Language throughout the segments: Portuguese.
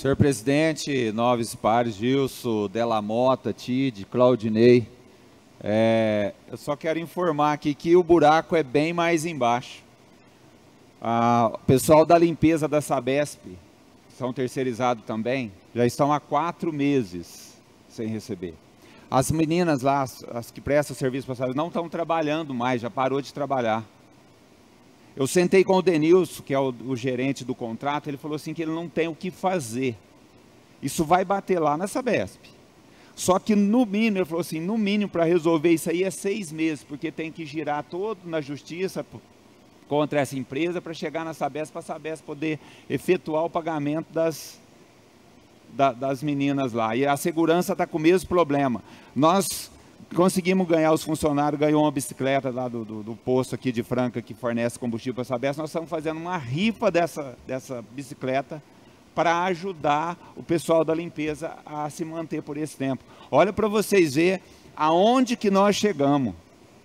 Senhor presidente, nobres pares, Gilson, Della Mota, Tide, Claudinei, eu só quero informar aqui que o buraco é bem mais embaixo. O pessoal da limpeza da Sabesp, que são terceirizados também, já estão há 4 meses sem receber. As meninas lá, as que prestam serviço para a Sabesp, não estão trabalhando mais, já parou de trabalhar. Eu sentei com o Denilson, que é o gerente do contrato, ele falou assim que ele não tem o que fazer. Isso vai bater lá na Sabesp. Só que no mínimo, ele falou assim, no mínimo para resolver isso aí é 6 meses, porque tem que girar todo na justiça contra essa empresa para chegar na Sabesp, para a Sabesp poder efetuar o pagamento das meninas lá. E a segurança está com o mesmo problema. Nós conseguimos ganhar, os funcionários ganhou uma bicicleta lá do posto aqui de Franca, que fornece combustível para a Sabesp. Nós estamos fazendo uma rifa dessa bicicleta para ajudar o pessoal da limpeza a se manter por esse tempo. Olha para vocês verem aonde que nós chegamos.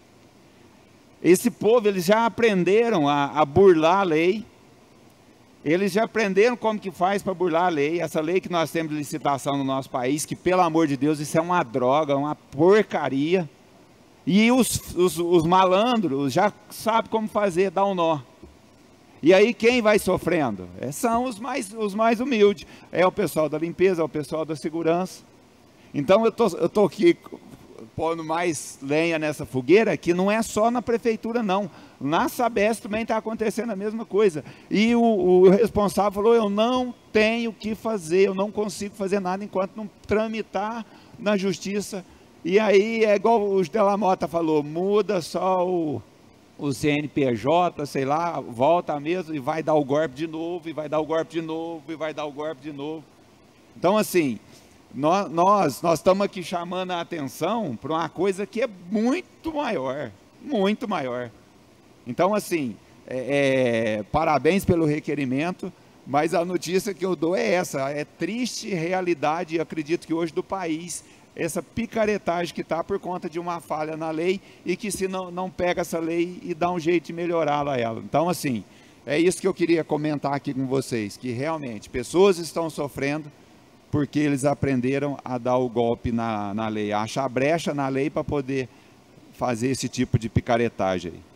Esse povo, eles já aprenderam a burlar a lei. Eles já aprenderam como que faz para burlar a lei. Essa lei que nós temos de licitação no nosso país, que pelo amor de Deus, isso é uma droga, uma porcaria. E os malandros já sabem como fazer, dar um nó. E aí quem vai sofrendo? São os mais humildes. É o pessoal da limpeza, é o pessoal da segurança. Então eu tô aqui pondo mais lenha nessa fogueira, que não é só na prefeitura não. Na Sabesp também está acontecendo a mesma coisa. E o responsável falou, eu não tenho o que fazer, eu não consigo fazer nada enquanto não tramitar na justiça. E aí é igual o Della Mota falou, muda só o CNPJ, sei lá, volta mesmo e vai dar o golpe de novo, e vai dar o golpe de novo, e vai dar o golpe de novo. Então assim, nós estamos aqui chamando a atenção para uma coisa que é muito maior, muito maior. Então assim, parabéns pelo requerimento, mas a notícia que eu dou é essa, é triste realidade, e acredito que hoje do país, essa picaretagem que está por conta de uma falha na lei, e que se não pega essa lei e dá um jeito de melhorá-la ela. Então assim, é isso que eu queria comentar aqui com vocês, que realmente pessoas estão sofrendo porque eles aprenderam a dar o golpe na lei, a achar brecha na lei para poder fazer esse tipo de picaretagem aí.